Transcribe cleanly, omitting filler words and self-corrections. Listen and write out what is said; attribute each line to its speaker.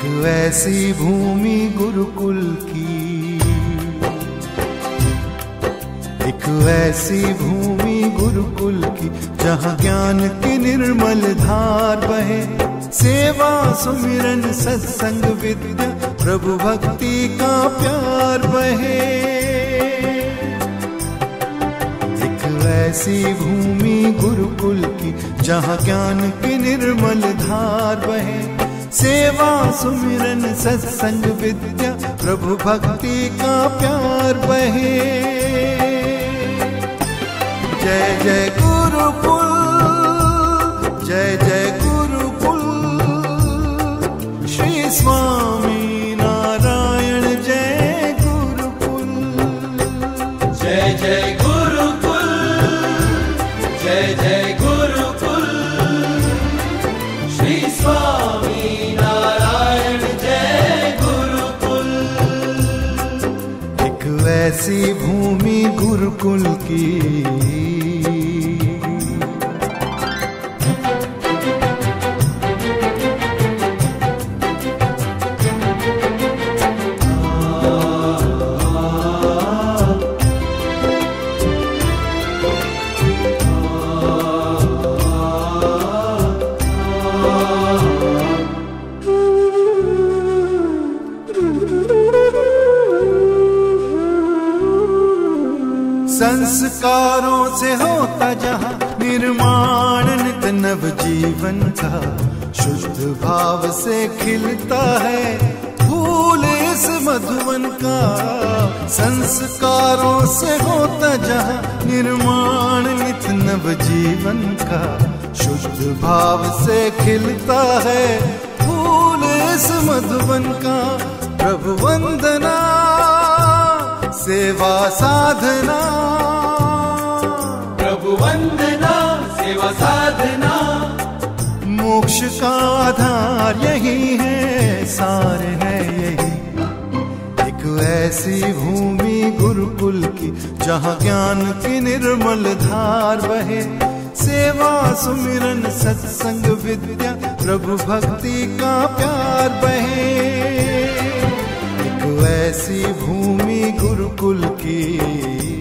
Speaker 1: ऐसी भूमि गुरुकुल की, एक ऐसी भूमि गुरुकुल की, जहाँ ज्ञान की निर्मल धार बहे, सेवा सुमिरन सत्संग विद्या प्रभु भक्ति का प्यार बहे। एक ऐसी भूमि गुरुकुल की, जहाँ ज्ञान की निर्मल धार बहे, सेवा सुमिरन सत्संग विद्या प्रभु भक्ति का प्यार बहे। जय जय गुरुकुल, जय जय गुरुकुल, श्री स्वामी नारायण जय गुरुकुल।
Speaker 2: जय जय गुरुकुल, जय जय गुरुकुल, श्री स्वामी नारायण जय गुरुकुल।
Speaker 1: एक ऐसी भूमि गुरुकुल की, संस्कारों से होता जहाँ निर्माण नित नव जीवन का, शुद्ध भाव से खिलता है फूल इस मधुवन का। संस्कारों से होता जहाँ निर्माण नित नव जीवन का, शुद्ध भाव से खिलता है फूल इस मधुवन का। प्रभु वंदना सेवा साधना,
Speaker 2: प्रभु वंदना सेवा साधना,
Speaker 1: मोक्ष का आधार यही है, सार है यही। एक ऐसी भूमि गुरुकुल की, जहाँ ज्ञान की निर्मल धार बहे, सेवा सुमिरन सत्संग विद्या प्रभु भक्ति का प्यार बहे। एक ऐसी भूमि गुरुकुल की,